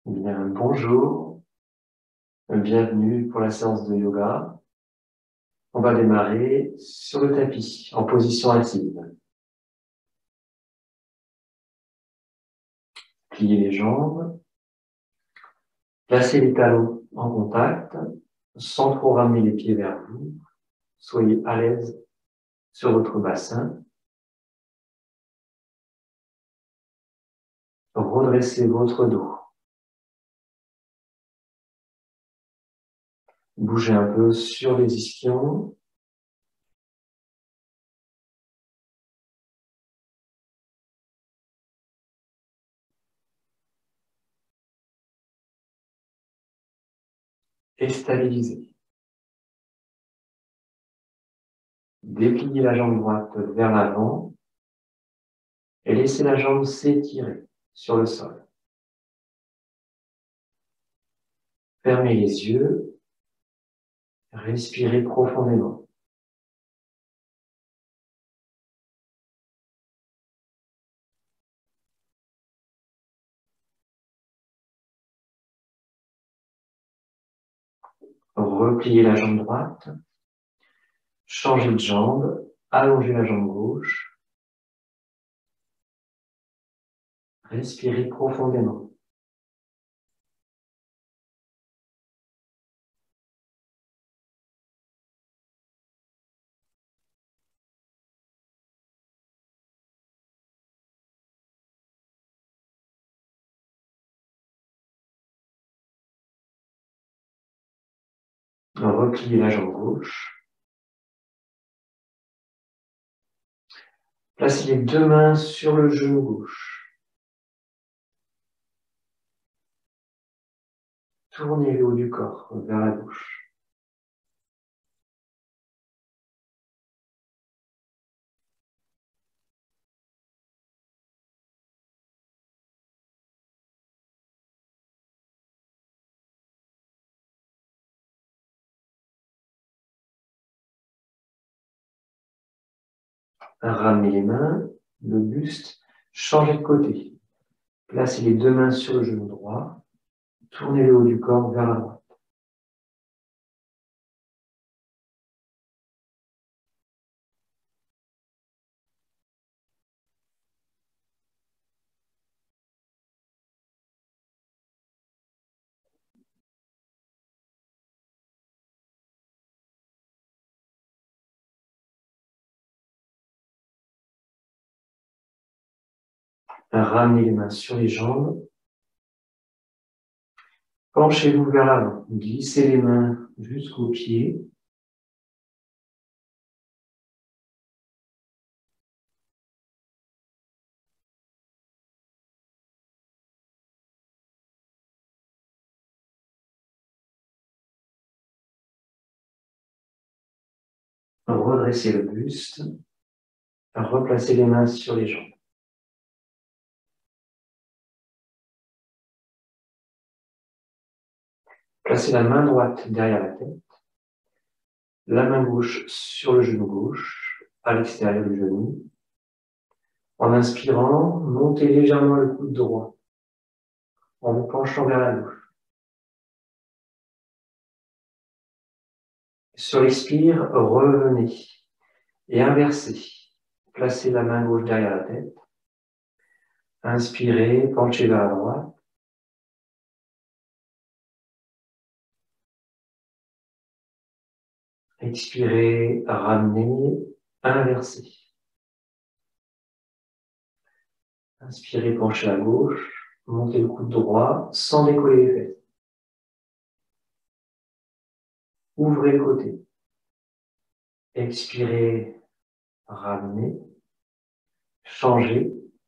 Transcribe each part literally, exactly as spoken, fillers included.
Bien, bonjour, bienvenue pour la séance de yoga. On va démarrer sur le tapis, en position assise. Pliez les jambes, placez les talons en contact, sans trop ramener les pieds vers vous. Soyez à l'aise sur votre bassin. Redressez votre dos. Bougez un peu sur les ischions. Et stabilisez. Dépliez la jambe droite vers l'avant et laissez la jambe s'étirer sur le sol. Fermez les yeux. Respirez profondément. Repliez la jambe droite. Changez de jambe. Allongez la jambe gauche. Respirez profondément. Repliez la jambe gauche. Placez les deux mains sur le genou gauche. Tournez le haut du corps vers la gauche. Ramenez les mains, le buste, changez de côté. Placez les deux mains sur le genou droit. Tournez le haut du corps vers la droite. Ramenez les mains sur les jambes. Penchez-vous vers l'avant. Glissez les mains jusqu'aux pieds. Redressez le buste. Replacez les mains sur les jambes. Placez la main droite derrière la tête. La main gauche sur le genou gauche, à l'extérieur du genou. En inspirant, montez légèrement le coude droit en vous penchant vers la gauche. Sur l'expire, revenez et inversez. Placez la main gauche derrière la tête. Inspirez, penchez vers la droite. Expirez, ramenez, inversez. Inspirez, penchez à gauche, montez le coude droit sans décoller les fesses. Ouvrez le côté. Expirez, ramenez, changez.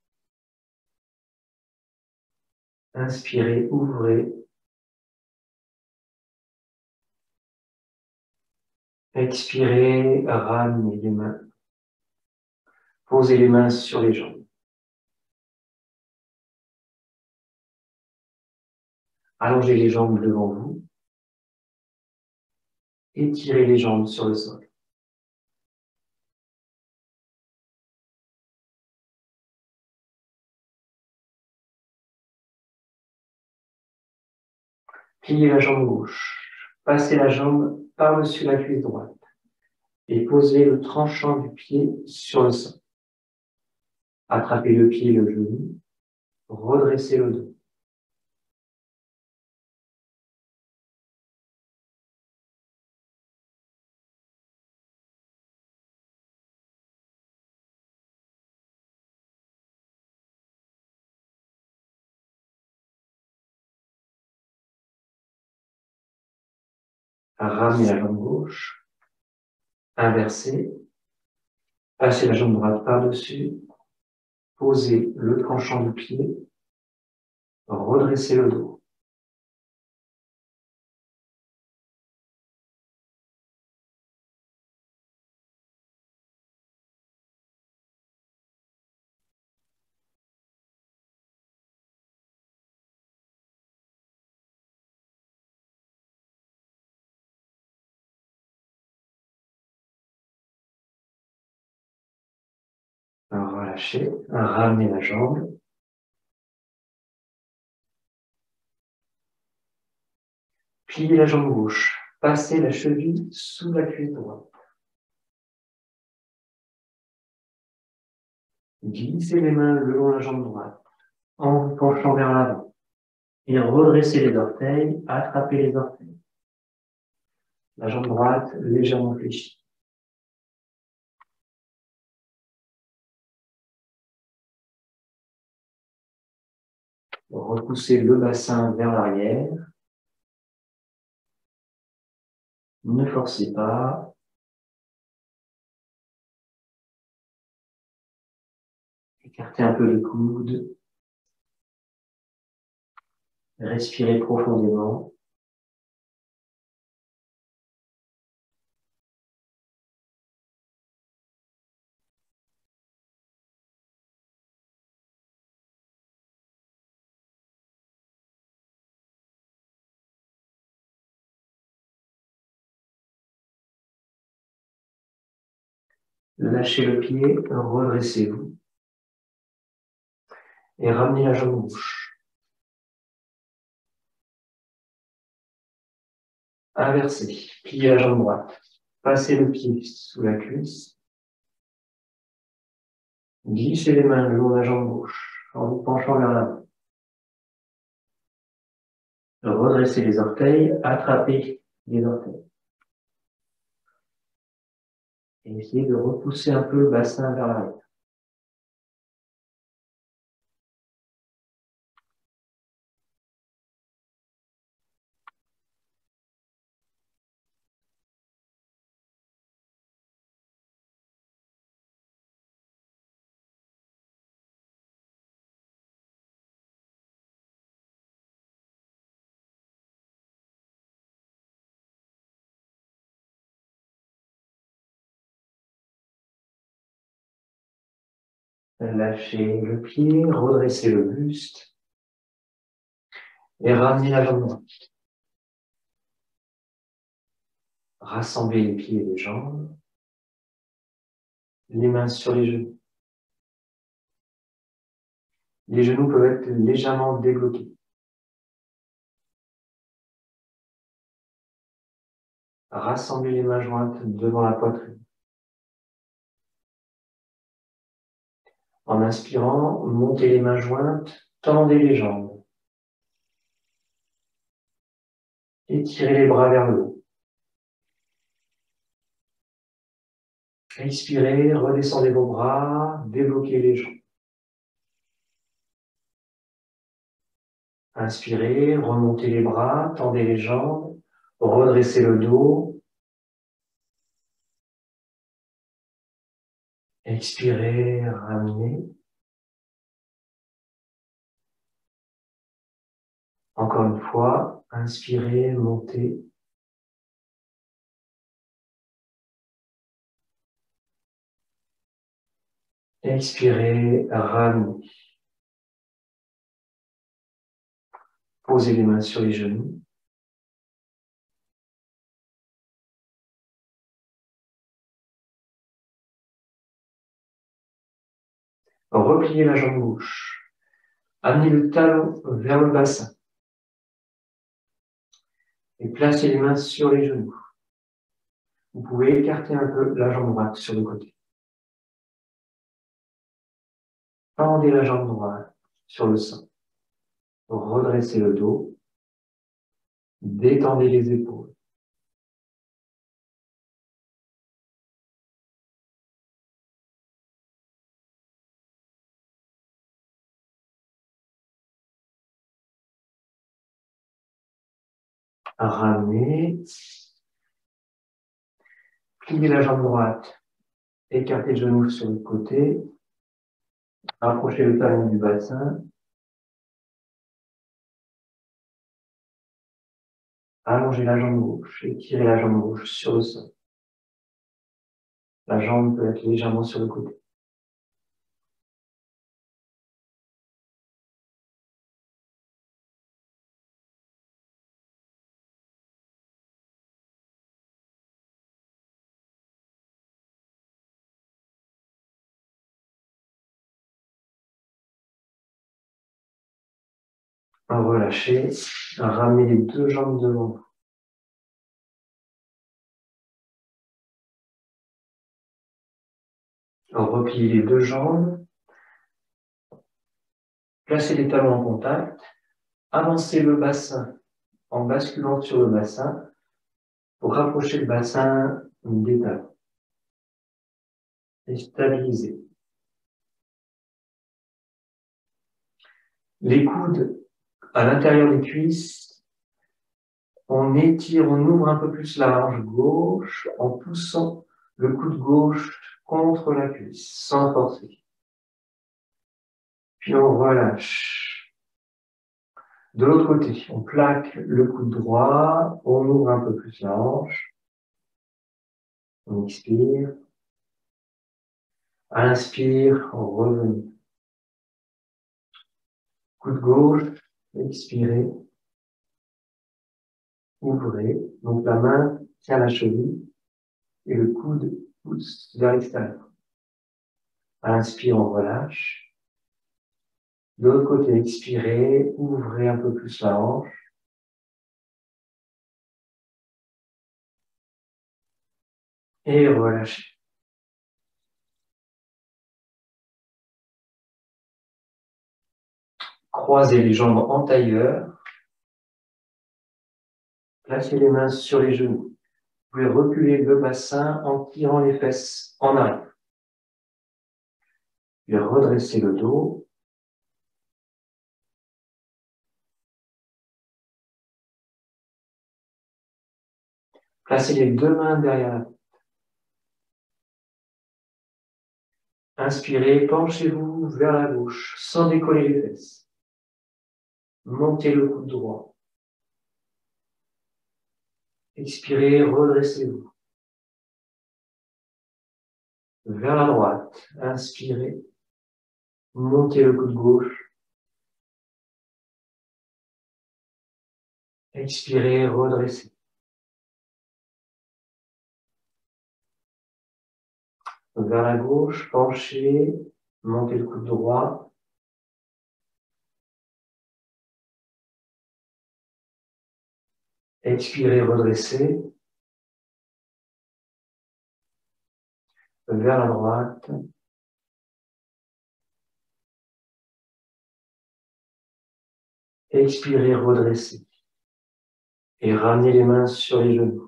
Inspirez, ouvrez. Expirez, ramenez les mains. Posez les mains sur les jambes. Allongez les jambes devant vous. Étirez les jambes sur le sol. Pliez la jambe gauche. Passez la jambe par-dessus la cuisse droite. Et posez le tranchant du pied sur le sol. Attrapez le pied et le genou. Redressez le dos. Ramenez la jambe gauche. Inversez. Passez la jambe droite par-dessus. Posez le tranchant du pied. Redressez le dos. Relâchez. Ramenez la jambe. Pliez la jambe gauche. Passez la cheville sous la cuisse droite. Glissez les mains le long de la jambe droite en vous penchant vers l'avant. Et redressez les orteils, attrapez les orteils. La jambe droite légèrement fléchie. Repoussez le bassin vers l'arrière. Ne forcez pas. Écartez un peu les coudes. Respirez profondément. Lâchez le pied, redressez-vous. Et ramenez la jambe gauche. Inversez. Pliez la jambe droite. Passez le pied sous la cuisse. Glissez les mains le long de la jambe gauche en vous penchant vers l'avant. Redressez les orteils, attrapez les orteils. Et essayez de repousser un peu le bassin vers l'arrière. Lâchez le pied, redressez le buste et ramenez la jambe droite. Rassemblez les pieds et les jambes, les mains sur les genoux. Les genoux peuvent être légèrement débloqués. Rassemblez les mains jointes devant la poitrine. En inspirant, montez les mains jointes, tendez les jambes. Étirez les bras vers le haut. Expirez, redescendez vos bras, débloquez les jambes. Inspirez, remontez les bras, tendez les jambes, redressez le dos. Expirez, ramenez. Encore une fois, inspirez, montez. Expirez, ramenez. Posez les mains sur les genoux. Repliez la jambe gauche. Amenez le talon vers le bassin. Et placez les mains sur les genoux. Vous pouvez écarter un peu la jambe droite sur le côté. Tendez la jambe droite sur le sein. Redressez le dos. Détendez les épaules. Ramenez. Pliez la jambe droite. Écartez le genou sur le côté. Rapprochez le talon du bassin. Allongez la jambe gauche. Étirez la jambe gauche sur le sol. La jambe peut être légèrement sur le côté. Relâchez. Ramenez les deux jambes devant vous. Repliez les deux jambes. Placez les talons en contact. Avancez le bassin en basculant sur le bassin pour rapprocher le bassin des talons. Et stabiliser. Les coudes à l'intérieur des cuisses. On étire, on ouvre un peu plus la hanche gauche en poussant le coude gauche contre la cuisse sans forcer. Puis on relâche. De l'autre côté, on plaque le coude droit, on ouvre un peu plus la hanche. On expire. À l'inspire, on revient. Coude gauche, expirez. Ouvrez. Donc la main tient la cheville et le coude pousse vers l'extérieur. À l'inspire, on relâche. De l'autre côté, expirez, ouvrez un peu plus la hanche. Et relâchez. Croisez les jambes en tailleur. Placez les mains sur les genoux. Vous pouvez reculer le bassin en tirant les fesses en arrière. Puis redressez le dos. Placez les deux mains derrière la tête. Inspirez, penchez-vous vers la gauche sans décoller les fesses. Montez le coude droit. Expirez, redressez-vous. Vers la droite, inspirez. Montez le coude gauche. Expirez, redressez. Vers la gauche, penchez, montez le coude droit. Expirez, redressez. Vers la droite. Expirez, redressez. Et ramenez les mains sur les genoux.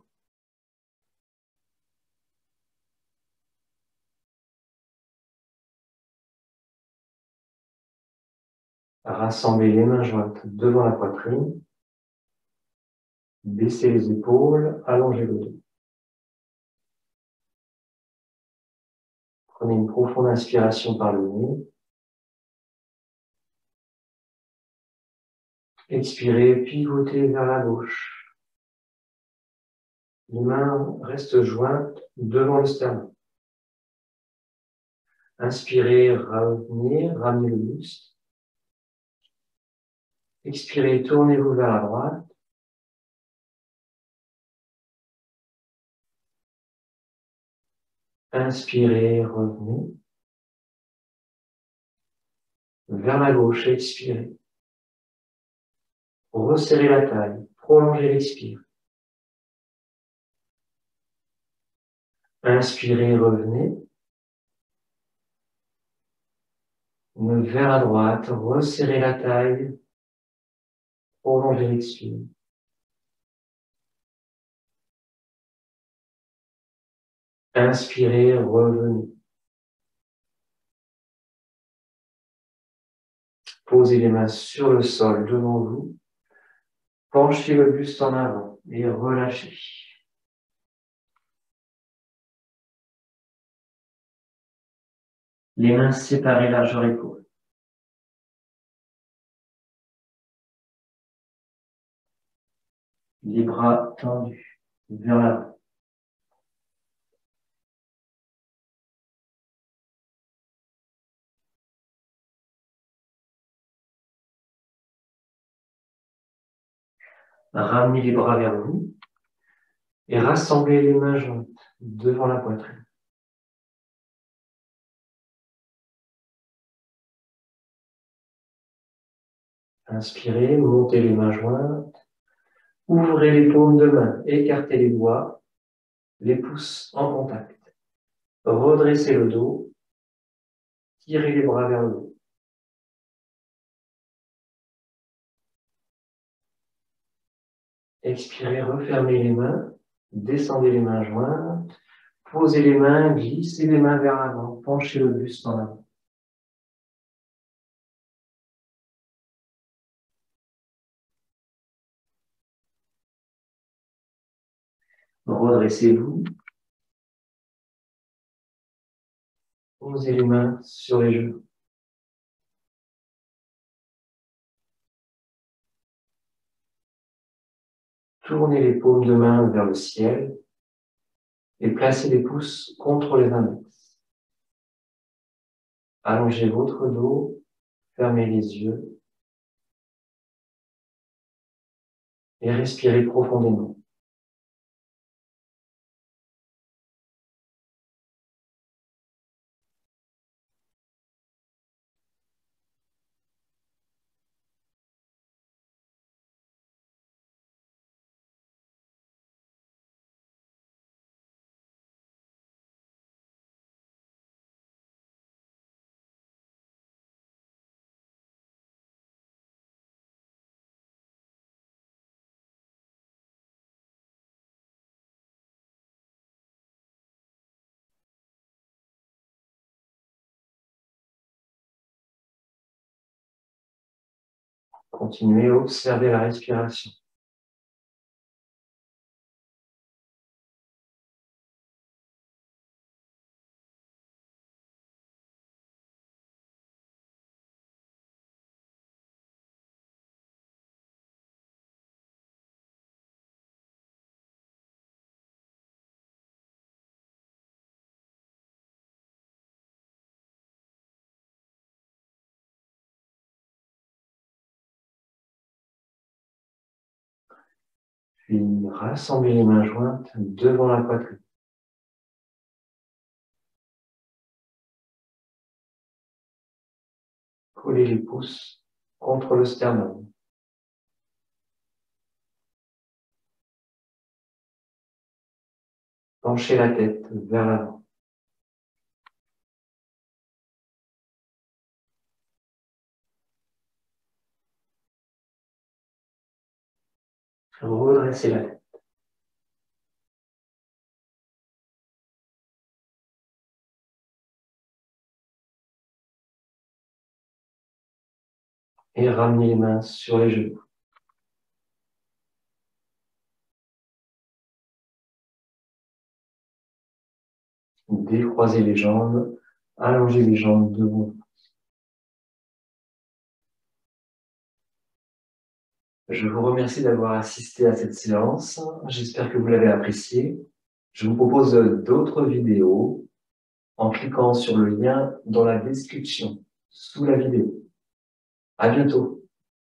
Rassemblez les mains jointes devant la poitrine. Baissez les épaules, allongez le dos. Prenez une profonde inspiration par le nez. Expirez, pivotez vers la gauche. Les mains restent jointes devant le sternum. Inspirez, revenir, ramenez le buste. Expirez, tournez-vous vers la droite. Inspirez, revenez. Vers la gauche, expirez. Resserrez la taille, prolongez l'expire. Inspirez, revenez. Vers la droite, resserrez la taille. Prolongez l'expire. Inspirez, revenez. Posez les mains sur le sol devant vous. Penchez le buste en avant et relâchez. Les mains séparées, largeur épaule. Les bras tendus vers l'avant. Ramenez les bras vers vous et rassemblez les mains jointes devant la poitrine. Inspirez, montez les mains jointes. Ouvrez les paumes de main, écartez les doigts, les pouces en contact. Redressez le dos, tirez les bras vers le haut. Expirez, refermez les mains, descendez les mains jointes, posez les mains, glissez les mains vers l'avant, penchez le buste en avant. Redressez-vous. Posez les mains sur les genoux. Tournez les paumes de main vers le ciel et placez les pouces contre les index. Allongez votre dos, fermez les yeux et respirez profondément. Continuez à observer la respiration. Puis rassemblez les mains jointes devant la poitrine. Collez les pouces contre le sternum. Penchez la tête vers l'avant. Redressez la tête. Et ramenez les mains sur les genoux. Décroisez les jambes, allongez les jambes devant vous. Je vous remercie d'avoir assisté à cette séance. J'espère que vous l'avez appréciée. Je vous propose d'autres vidéos en cliquant sur le lien dans la description sous la vidéo. À bientôt.